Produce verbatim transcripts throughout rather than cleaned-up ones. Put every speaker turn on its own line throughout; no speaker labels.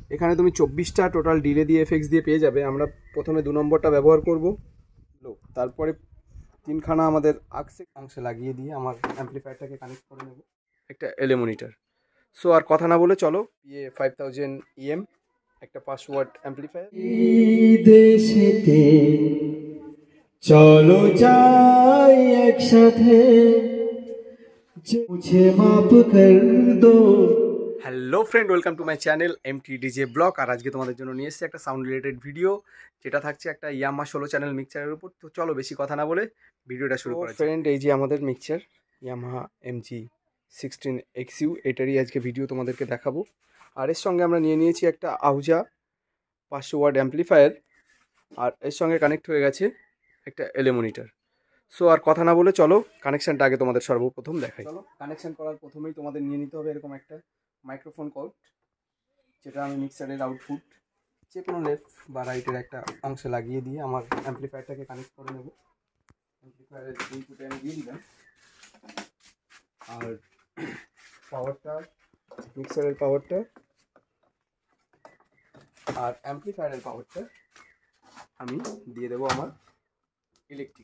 এখানে তুমি চব্বিশটা টোটাল ডিলে দিয়ে এফেক্টস দিয়ে পেয়ে যাবে। আমরা প্রথমে দু নম্বরটা ব্যবহার করব লো, তারপরে তিনখানা আমাদের আক্সে অংশে লাগিয়ে দিয়ে আমার অ্যাম্পলিফায়ারটাকে কানেক্ট করে নেব একটা এলএ মনিটর। সো আর কথা না বলে চলো ইয়ে ফাইভ থাউজেন্ড ইএম একটা পাঁচ ওয়াট অ্যাম্পলিফায়ার।
দেশেতে চলো যাই একসাথে, মুঝে মাফ কর দো।
Hello friend, welcome to my channel M T DJ blog. আর আজকে তোমাদের জন্য নিয়ে এসেছি একটা সাউন্ড রিলেটেড ভিডিও, যেটা থাকছে একটা ইয়ামাহা ষোলো চ্যানেল মিক্সচারের উপর। তো চলো বেশি কথা না বলে ভিডিওটা শুরু করা। ফ্রেন্ড, এই যে আমাদের mixture Yamaha MG sixteen X U, এটারই আজকে ভিডিও তোমাদেরকে দেখাবো। আর এর সঙ্গে আমরা নিয়ে নিয়েছি একটা আহুজা পাঁচশো ওয়াট অ্যাম্পলিফায়ার, আর এর সঙ্গে কানেক্ট হয়ে গেছে একটা এলএ মনিটর। সো আর কথা না বলে চলো কানেকশানটা আগে তোমাদের সর্বপ্রথম দেখাই। চলো কানেকশান করার প্রথমেই তোমাদের নিয়ে নিতে হবে এরকম একটা মাইক্রোফোন কর্ড, যেটা আমি মিক্সারের আউটপুট যে কোনো লেফট বা রাইটের একটা অংশে লাগিয়ে দিয়ে আমার অ্যাম্পলিফায়ারটাকে কানেক্ট করে নেব। অ্যাম্পলিফায়ারের ইনপুটে আমি দিয়ে দিলাম, আর পাওয়ারটা মিক্সারের পাওয়ারটা আর অ্যাম্পলিফায়ারের পাওয়ারটা আমি দিয়ে দেবো আমার ইলেকট্রিক।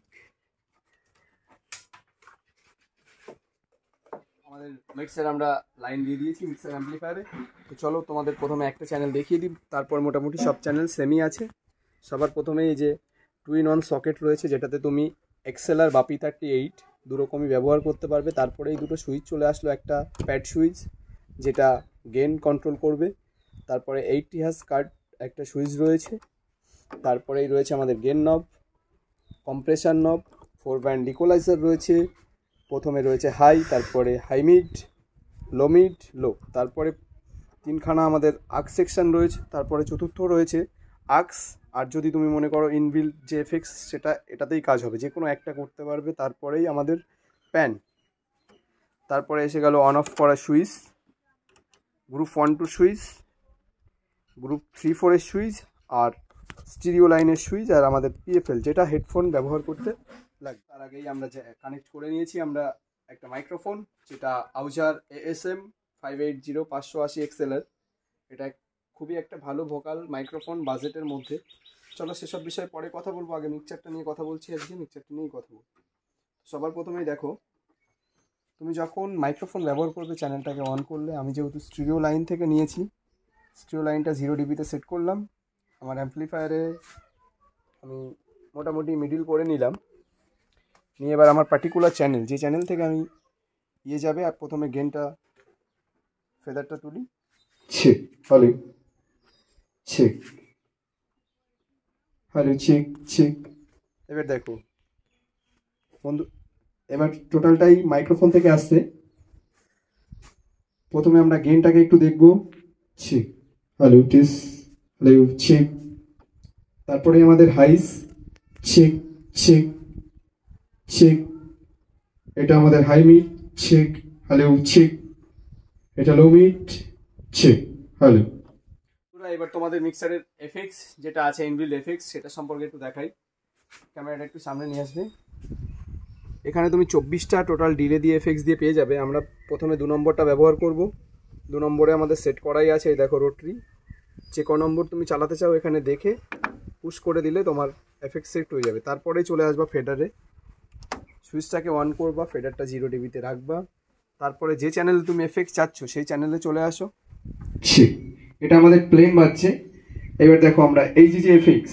আমাদের মিক্সার আমরা লাইন দিয়ে দিয়েছি মিক্সার অ্যাম্পলিফায়ারে। তো চলো তোমাদের প্রথমে একটা চ্যানেল দেখিয়ে দিই, তারপর মোটামুটি সব চ্যানেল সেমই আছে। সবার প্রথমে এই যে টু ইন ওয়ান সকেট রয়েছে, যেটাতে তুমি এক্সেল আর বা পি থার্টি এইট দুরকমই ব্যবহার করতে পারবে। তারপরে এই দুটো সুইচ চলে আসলো, একটা প্যাড সুইচ যেটা গেন কন্ট্রোল করবে, তারপরে এইটটি হার্জ কার্ড একটা সুইচ রয়েছে, তারপরেই রয়েছে আমাদের গেন নব, কম্প্রেসার নব, ফোর ব্যান্ড ইকুয়ালাইজার রয়েছে। প্রথমে রয়েছে হাই, তারপরে high mid, low mid, low, তারপরে তিনখানা আমাদের আক্স সেকশন রয়েছে, তারপরে চতুর্থ রয়েছে আক্স। আর যদি তুমি মনে করো ইনবিল্ট যে এফেক্টস, সেটা এটাতেই কাজ হবে, যে কোনো একটা করতে পারবে। তারপরেই আমাদের প্যান, তারপরে এসে গেল অন অফ করা switch, group one two switch, group three ফোরের সুইচ, আর স্টিরিও লাইনের সুইচ, আর আমাদের পিএফএল যেটা হেডফোন ব্যবহার করতে লাগবে। তার আগেই আমরা যে কানেক্ট করে নিয়েছি আমরা একটা মাইক্রোফোন, যেটা আউজার এএসএম ফাইভ এইট জিরো পাঁচশো আশি এক্সেলের। এটা খুবই একটা ভালো ভোকাল মাইক্রোফোন বাজেটের মধ্যে। চলো সেসব বিষয়ে পরে কথা বলবো, আগে মিক্সচারটা নিয়ে কথা বলছি। আজকে মিক্সচারটা নিয়েই কথা বলবো। সবার প্রথমেই দেখো, তুমি যখন মাইক্রোফোন ব্যবহার করবে চ্যানেলটাকে অন করলে, আমি যেহেতু স্টিরিও লাইন থেকে নিয়েছি, স্টিরিও লাইনটা জিরো ডিবিতে সেট করলাম। আমার অ্যাম্পলিফায়ারে আমি মোটামুটি মিডিল করে নিলাম, নিয়ে এবার আমার পার্টিকুলার চ্যানেল, যে চ্যানেল থেকে আমি ইয়ে যাবে, আর প্রথমে গেনটা ফেদারটা তুলি।
Check hello, check hello, check check.
এবার দেখো
বন্ধু, এবার টোটালটাই মাইক্রোফোন থেকে আসছে। প্রথমে আমরা গেনটাকে একটু দেখবো। চেক হ্যালো, টিস হ্যালো, চেক। তারপরে আমাদের হাইস, চেক চেক চেক। এটা আমাদের high mid, check hello, check. এটা লো মিড, চেক হ্যালো।
এবার তোমাদের মিক্সারের এফেক্টস যেটা আছে, ইনবিল্ট এফেক্টস, সেটা সম্পর্কে একটু দেখাই। ক্যামেরাটা একটু সামনে নিয়ে আসবে। এখানে তুমি চব্বিশটা টোটাল ডিলে দিয়ে এফেক্টস দিয়ে পেয়ে যাবে। আমরা প্রথমে দু নম্বরটা ব্যবহার করব। দু নম্বরে আমাদের সেট করাই আছে, এই দেখো রোটরি। যে ক নম্বর তুমি চালাতে চাও এখানে দেখে পুশ করে দিলে তোমার এফেক্ট সেট হয়ে যাবে। তারপরেই চলে আসবা ফেডারে, সুইচটাকে অন করবা, ফেডারটা জিরো ডিবিতে রাখবা, তারপরে যে চ্যানেলে তুমি এফেক্ট চাচ্ছ সেই চ্যানেলে চলে আসো।
চেক, এটা আমাদের প্লেন বাজছে। এবার দেখো আমরা এই যে যে এফেক্টস,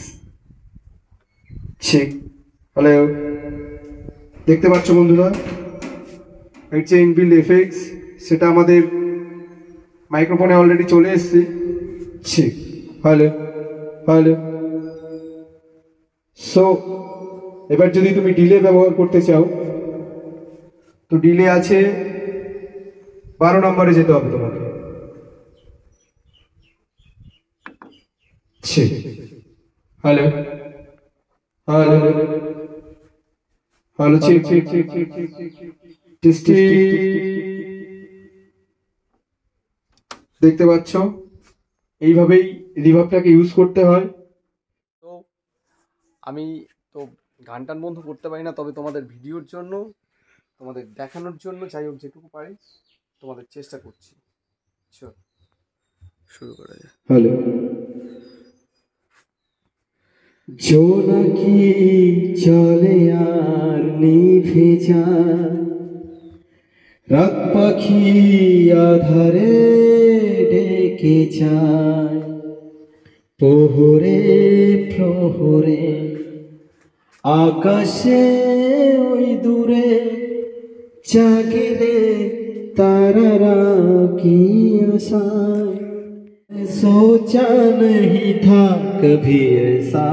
চেক হ্যালো, দেখতে পাচ্ছ বন্ধুরা, এর যে ইনবিল্ট এফেক্টস সেটা আমাদের মাইক্রোফোনে অলরেডি চলে এসছে। Check hello hello. সো এবার যদি তুমি ডিলে ব্যবহার করতে চাও, তো ডিলে আছে বারো নম্বরে যেতে হবে তোমাকে। Check hello hello hello, check check check check টেস্টি। দেখতে পাচ্ছ, এইভাবেই রিভার্বটাকে ইউজ করতে হয়।
তো আমি তো গান টান বন্ধ করতে পারি না, তবে তোমাদের ভিডিওর জন্য, তোমাদের দেখানোর জন্য যাই হোক যেটুকু পারি তোমাদের চেষ্টা করছি। শুরু করা যায়।
হ্যালো। জোনাকি চলে আর নিভে যায়, রাত পাখি আধারে ডেকে যায়, প্রহরে প্রহরে আকাশে ওই দূরে জাগে রে तारा की आशाएं, सोचा नहीं था कभी ऐसा,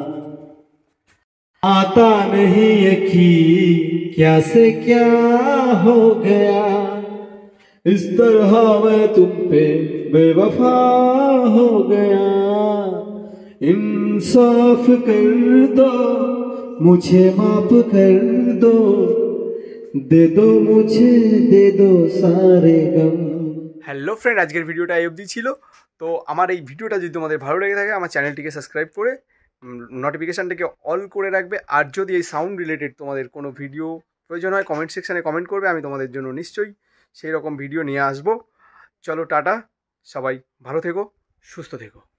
आता नहीं यकीन क्या से क्या हो गया, इस तरह मैं तुम पे बेवफा हो गया, इंसाफ कर दो मुझे माफ कर दो, दे दो मुझे दे दो सारे गम।
হ্যালো ফ্রেন্ড, আজকের ভিডিওটা এই অবধি ছিল। তো আমার এই ভিডিওটা যদি তোমাদের ভালো লেগে থাকে আমার চ্যানেলটিকে সাবস্ক্রাইব করে নোটিফিকেশানটাকে অল করে রাখবে। আর যদি এই সাউন্ড রিলেটেড তোমাদের কোনো ভিডিও প্রয়োজন হয় কমেন্ট সেকশানে কমেন্ট করবে, আমি তোমাদের জন্য নিশ্চয়ই সেই রকম ভিডিও নিয়ে আসবো। চলো টাটা, সবাই ভালো থেকো, সুস্থ থেকো।